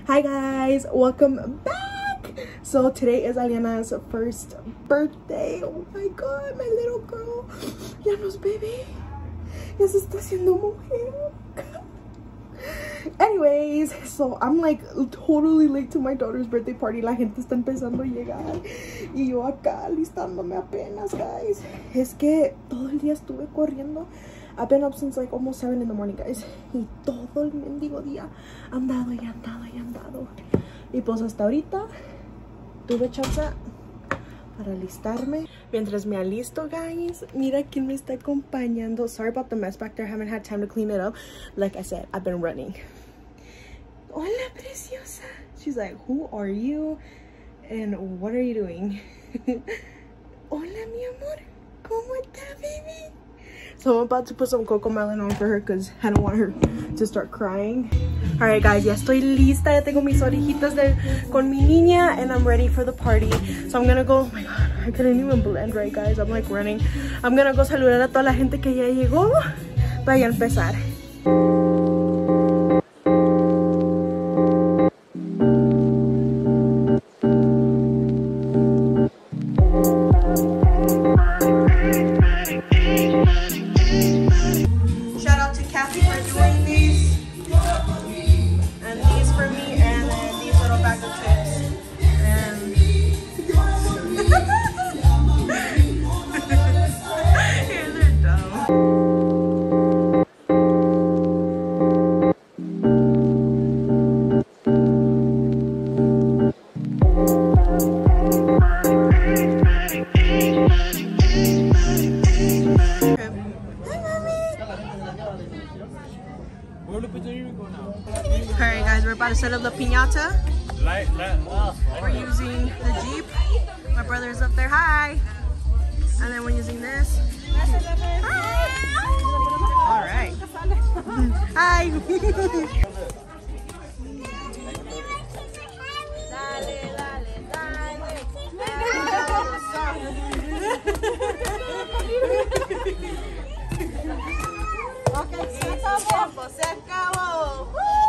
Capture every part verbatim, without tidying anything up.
Hi guys, welcome back. So today is Aliana's first birthday. Oh my god, my little girl ya no es bebé, ya se está haciendo mujer. Anyways, so I'm like totally late to my daughter's birthday party. La gente está empezando a llegar y yo acá listándome apenas, guys. Es que todo el día estuve corriendo. I've been up since like almost seven in the morning, guys. Y todo el mendigo día andado y andado y andado. Y pues hasta ahorita tuve chance para alistarme. Mientras me alisto, guys, mira quién me está acompañando. Sorry about the mess back there. I haven't had time to clean it up. Like I said, I've been running. Hola, preciosa. She's like, who are you? And what are you doing? Hola, mi amor. ¿Cómo está, baby? So I'm about to put some Cocomelon on for her because I don't want her to start crying. Alright guys, ya estoy lista. Ya tengo mis orejitas de, con mi niña and I'm ready for the party. So I'm gonna go, oh my god, I couldn't even blend right guys. I'm like running. I'm gonna go saludar a toda la gente que ya llegó para ya empezar. Alright guys, we're about to set up the piñata. We're using the Jeep. My brother is up there, hi. And then we're using this. Hi. Alright. Hi. Se acabó.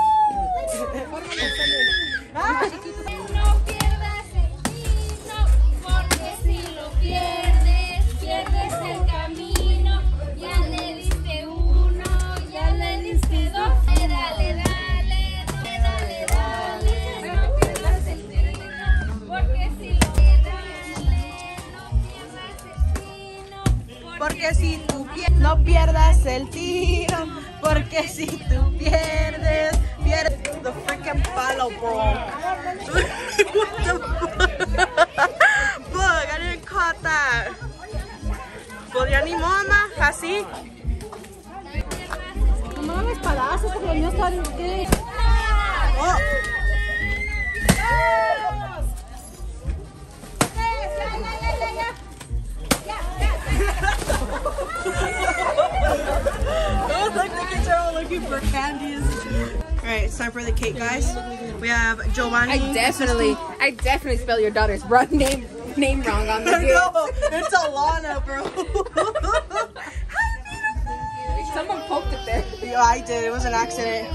No pierdas el tino, porque si lo pierdes, pierdes el camino. Ya le diste uno, ya le diste dos. Dale, dale, dale, dale, no pierdas el tino, porque si lo pierdes, no pierdas el tino. Porque si tú pierdes, no pierdas el tiro. Porque si tú pierdes, pierdes the freaking palo, bro. What the fuck? Look, I didn't caught that. Pues ya ni mama, así. No mames espadazos porque los míos están ¿qué? Oh. For candies. Alright, it's time for the cake, guys. We have Giovanni. I definitely, I definitely spelled your daughter's name name wrong on the I know, it's Alana, bro. Someone poked it there. Yeah, I did. It was an accident.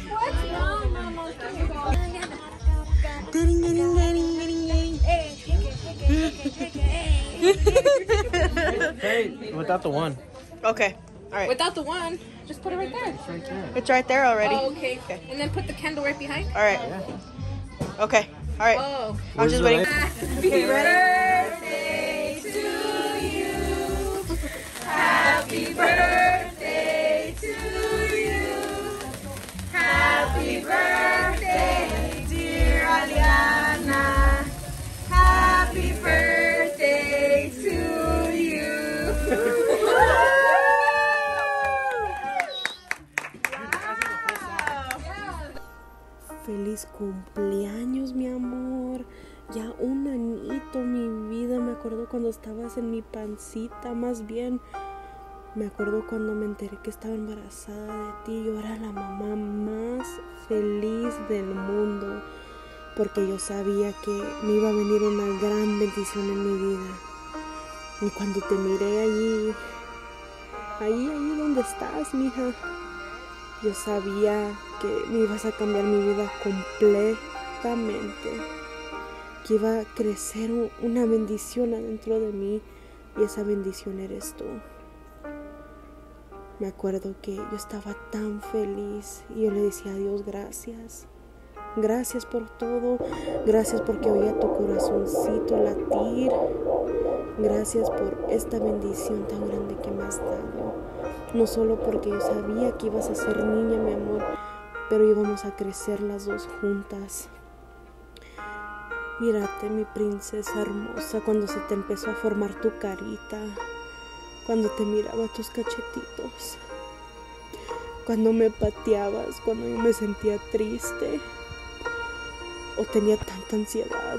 Hey, without the one. Okay. All right. Without the one, just put it right there. It's right there. It's right there already. Oh, okay. Okay. And then put the candle right behind. All right. Yeah. Okay. All right. Oh. I'm Where's just the waiting. light? Happy birthday to you. Happy birthday to you. Happy birthday, dear Aliana. Happy birthday to you. Feliz cumpleaños, mi amor. Ya un añito, mi vida. Me acuerdo cuando estabas en mi pancita, más bien. Me acuerdo cuando me enteré que estaba embarazada de ti. Yo era la mamá más feliz del mundo. Porque yo sabía que me iba a venir una gran bendición en mi vida. Y cuando te miré allí, ahí, ahí donde estás, mija, yo sabía que me ibas a cambiar mi vida completamente, que iba a crecer una bendición adentro de mí, y esa bendición eres tú. Me acuerdo que yo estaba tan feliz y yo le decía a Dios, gracias. Gracias por todo. Gracias porque oía tu corazoncito latir. Gracias por esta bendición tan grande que me has dado. No solo porque yo sabía que ibas a ser niña, mi amor, pero íbamos a crecer las dos juntas. Mírate, mi princesa hermosa, cuando se te empezó a formar tu carita, cuando te miraba tus cachetitos, cuando me pateabas, cuando yo me sentía triste o tenía tanta ansiedad.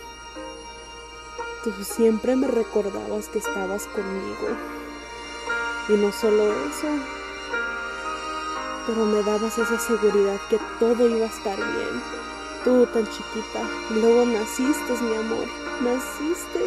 Tú siempre me recordabas que estabas conmigo. Y no solo eso, pero me dabas esa seguridad que todo iba a estar bien. Tú tan chiquita, y luego naciste, mi amor, naciste.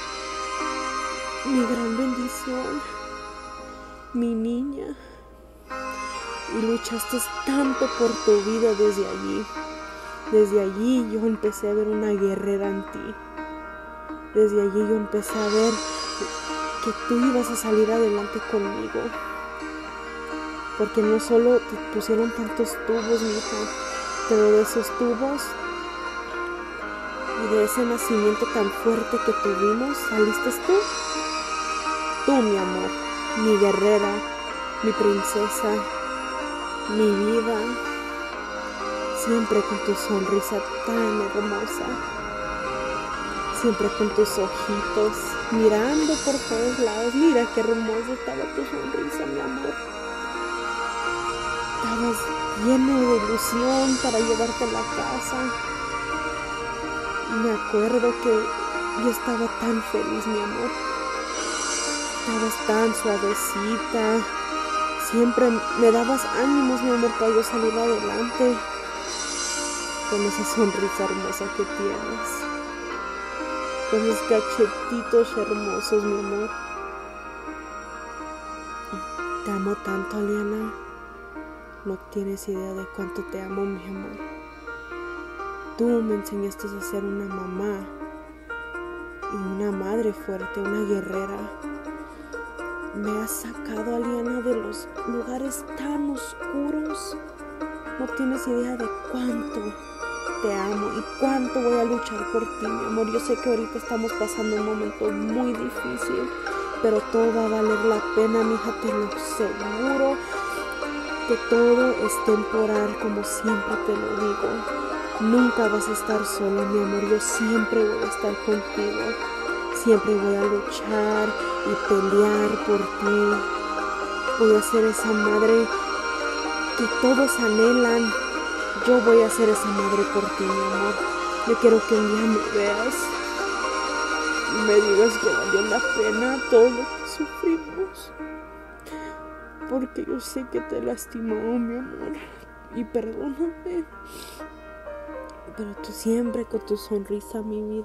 Mi gran bendición, mi niña. Y luchaste tanto por tu vida desde allí. Desde allí yo empecé a ver una guerrera en ti. Desde allí yo empecé a ver que tú ibas a salir adelante conmigo. Porque no solo te pusieron tantos tubos, mi hija, pero de esos tubos y de ese nacimiento tan fuerte que tuvimos, saliste tú. Tú, mi amor, mi guerrera, mi princesa, mi vida, siempre con tu sonrisa tan hermosa, siempre con tus ojitos, mirando por todos lados. Mira qué hermosa estaba tu sonrisa, mi amor. Estabas lleno de ilusión para llevarte a la casa. Y me acuerdo que yo estaba tan feliz, mi amor. Estabas tan suavecita. Siempre me dabas ánimos, mi amor, para yo salir adelante. Con esa sonrisa hermosa que tienes. Con esos cachetitos hermosos, mi amor. Te amo tanto, Aliana. No tienes idea de cuánto te amo, mi amor. Tú me enseñaste a ser una mamá y una madre fuerte, una guerrera. Me has sacado, Aliana, de los lugares tan oscuros. No tienes idea de cuánto te amo y cuánto voy a luchar por ti, mi amor. Yo sé que ahorita estamos pasando un momento muy difícil, pero todo va a valer la pena, mija, te lo aseguro. Que todo es temporal, como siempre te lo digo. Nunca vas a estar sola, mi amor. Yo siempre voy a estar contigo. Siempre voy a luchar y pelear por ti. Voy a ser esa madre que todos anhelan. Yo voy a ser esa madre por ti, mi amor. Yo quiero que un día me veas y me digas que valió la pena todo lo que sufrimos. Porque yo sé que te he lastimado, mi amor. Y perdóname. Pero tú siempre con tu sonrisa, mi vida.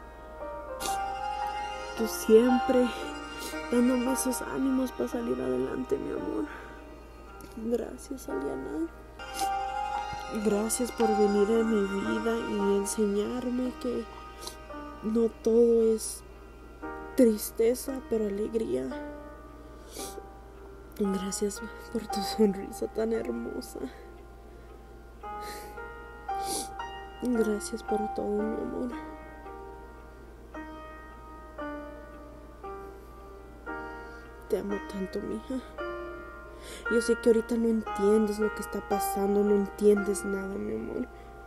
Tú siempre dándome esos ánimos para salir adelante, mi amor. Gracias, Aliana. Gracias por venir a mi vida y enseñarme que no todo es tristeza, pero alegría. Gracias por tu sonrisa tan hermosa. Gracias por todo, mi amor. Te amo tanto, mija. Yo sé que ahorita no entiendes lo que está pasando, no entiendes nada, mi amor.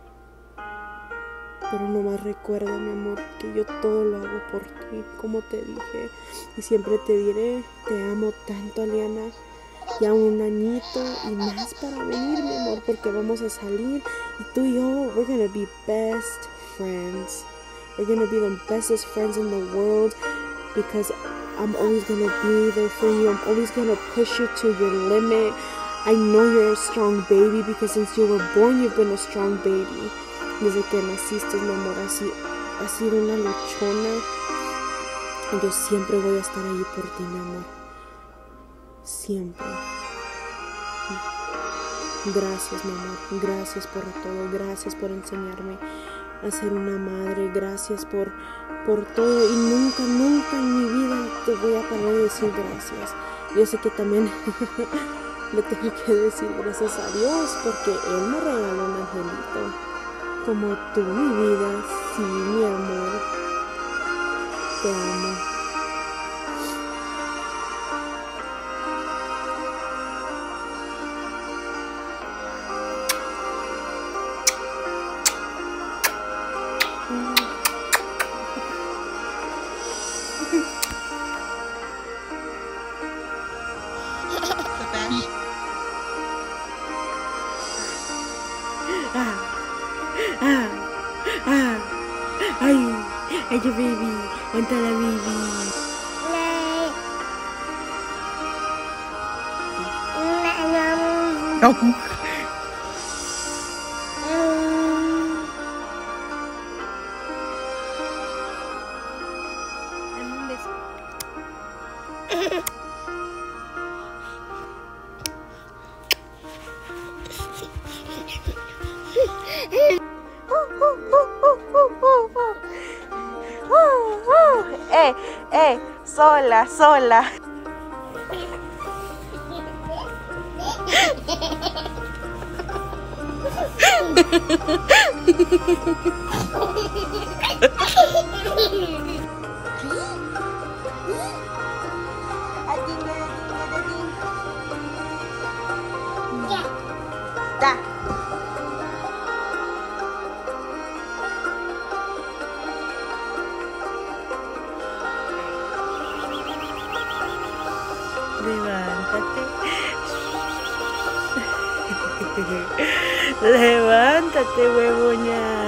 Pero nomás recuerda, mi amor, que yo todo lo hago por ti, como te dije. Y siempre te diré, te amo tanto, Aliana. Ya un añito y más para venir, mi amor, porque vamos a salir. Y tú y yo, we're gonna be best friends. We're gonna be the bestest friends in the world. Because I'm always gonna be there for you. I'm always gonna push you to your limit. I know you're a strong baby because since you were born, you've been a strong baby. Desde que naciste, mi amor, así, has sido una luchona. Y yo siempre voy a estar ahí por ti, mi amor. Siempre. Gracias, mi amor. Gracias por todo. Gracias por enseñarme a ser una madre. Gracias por, por todo. Y nunca, nunca en mi vida te voy a parar de decir gracias. Yo sé que también le tengo que decir gracias a Dios porque Él me regaló un angelito. Como tú, mi vida. Sí, mi amor. Te amo. Ah, ah, ah, ay, ay, your baby, onta la baby. Oh. Eh, eh, sola, sola. Da. Levántate. Levántate, huevoña.